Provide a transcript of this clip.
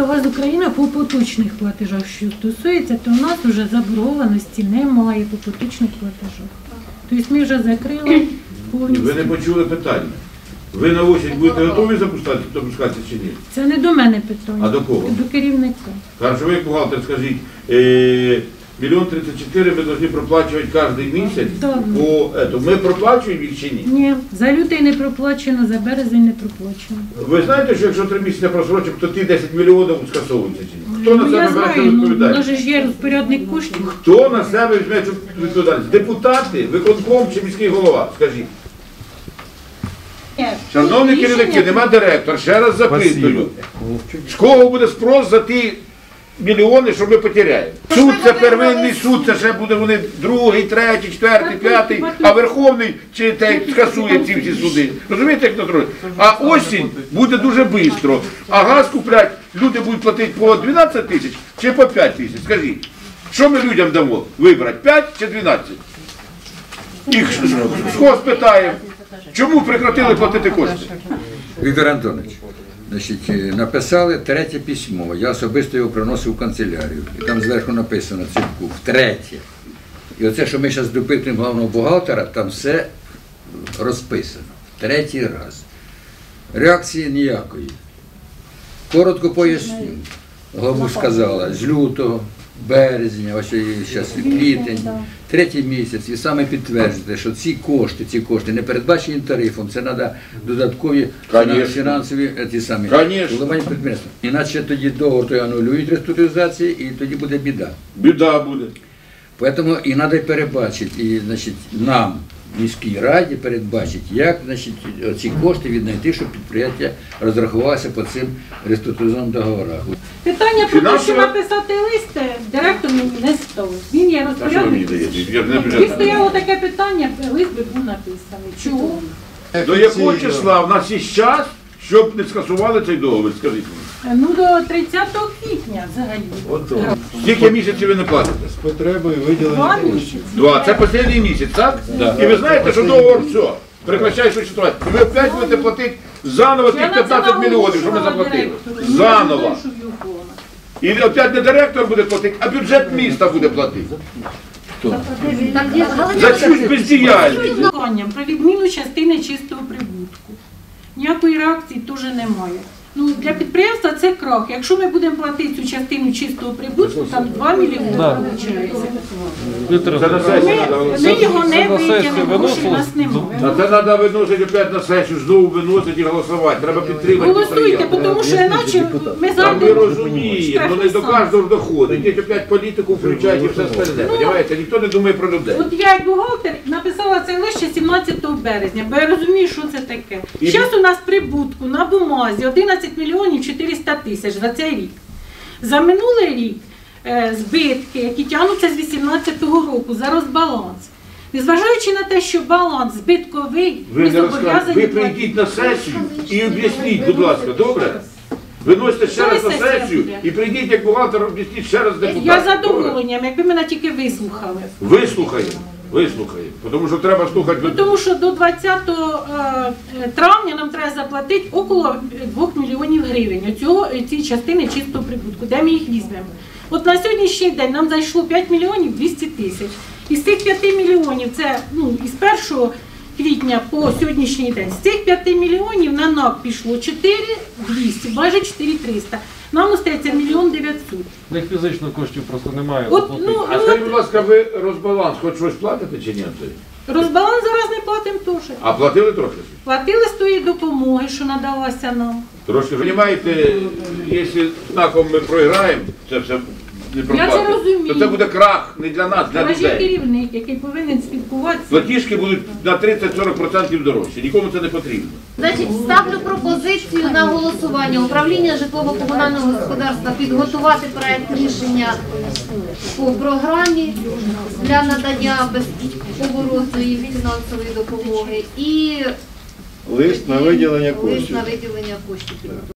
«Нафтогаз України» по поточних платежах, що стосується, то у нас вже заборгованості немає по поточних платежах. Тобто ми вже закрили повністю. Ви не почули питання. Ви на осінь будете готові запускатися чи ні? Це не до мене питання. А до кого? До керівника. Хорошо, ви, як бухгалтер, скажіть, 1 034 000 ми повинні проплачувати кожен місяць. Так. Ми проплачуємо їх чи ні? Ні, за лютий не проплачено, за березень не проплачено. Ви знаєте, що якщо 3 місяці просрочимо, то ті 10 мільйонів скасовуються чи ні? Хто на себе Я бере цю знаю, у відповідальність? нас ж є розпорядник коштів. Хто на себе візьме цю відповідальність? Депутати, виконком чи міський голова? Скажіть. Шановні керівники, нема директора, ще раз запитую. З кого буде спрос за ті мільйони, що ми потеряємо? Суд це первинний суд, це ще буде вони другий, третій, четвертий, п'ятий, а Верховний чи скасує ці всі суди. Розумієте, як нас робить? А осінь буде дуже швидко. А газ куплять, люди будуть платити по 12 тисяч чи по 5 тисяч. Скажіть, що ми людям дамо? Вибрати 5 чи 12? І схоз питає, чому прекратили платити кошти? Віктор Антонович, значить, написали третє письмо. Я особисто його приносив в канцелярію. І там зверху написано ципку, втретє. І оце, що ми зараз допитуємо головного бухгалтера, там все розписано. В третій раз. Реакції ніякої. Коротко поясню. Главу сказала, з лютого, березня, ось зараз квітень, третій місяць, і саме підтверджуєте, що ці кошти не передбачені тарифом, це треба додаткові фінансові ті самі вливання підприємства. Іначе тоді договор той анулюють реструктуризації і тоді буде біда. Біда буде. Тому і треба передбачити, і, значить, нам, міській раді, передбачити, як, значить, ці кошти віднайти, щоб підприємство розрахувалося по цим реструктуризованим договорах. Питання про те, що написати лист, директор мені не ставив. Він є розпорядник. І стояло таке питання, лист би був написаний. Чого? До якого числа в нас є час, щоб не скасували цей договір, скажіть мені? Ну, до 30 квітня взагалі. Скільки місяців ви не платите? З потребою виділення 2 місяці. 2. Це останній місяць, так? І ви знаєте, що договор все, прекращає существувати. І ви опять будете платити заново тих 15 мільйонів, що ми заплатили. Заново. І опять не директор буде платити, а бюджет міста буде платити. За чусь бездіяльність. Про відміну частини чистого прибутку. Ніякої реакції теж немає. Ну, для підприємства це крах. Якщо ми будемо платити цю частину чистого прибутку, там 2 мільйони виходить. Ми його не витягнемо, грошей у нас немає. А це треба виносити опять на сесію, знову виносити і голосувати. Треба підтримати. Голосуйте, тому що іначе ми Та ми зайдемо. розуміємо, але не до кожного доходить. Йдіть опять політику включають і все остальне. Понимаєте? Ніхто не думає про людей. От я як бухгалтер написала цей лист ще 17 березня, бо я розумію, що це таке. Зараз у нас прибутку на бумазі 11 мільйонів 400 тисяч за цей рік. За минулий рік збитки, які тягнуться з 2018 року за розбаланс. Незважаючи на те, що баланс збитковий, ми зобов'язані Ви прийдіть на сесію і об'ясніть, будь ласка, добре? Виносите ще раз на сесію і прийдіть як бухгалтер, об'ясніть ще раз депутатам. Я з задоволенням, якби мене тільки вислухали. Вислухаємо. Тому що треба слухати. Тому що до 20 травня нам треба заплатити около 2 мільйонів гривень цієї частини чистого прибутку. Де ми їх візьмемо? От на сьогоднішній день нам зайшло 5 мільйонів 200 тисяч. Із цих 5 мільйонів, це із 1 квітня по сьогоднішній день, з цих 5 мільйонів на НАК пішло 4200, майже 4300. Нам остається 1 900 000. У них фізично коштів просто немає. А скажіть, будь ласка, ви розбаланс хоч щось платите чи ні? Розбаланс зараз не платимо теж. А платили трохи? Платили з тої допомоги, що надалася нам. Трошки, розумієте, якщо знаком ми програємо, це все не проплатить, розумію. то це буде крах не для нас, для Але є людей. керівник, який повинен спілкуватися. Платіжки будуть на 30-40% дорожчі, нікому це не потрібно. Значить, ставлю пропозицію на голосування. Управління житлово-комунального господарства підготувати проект рішення по програмі для надання безповоротної фінансової допомоги і лист на виділення лист коштів. на виділення коштів.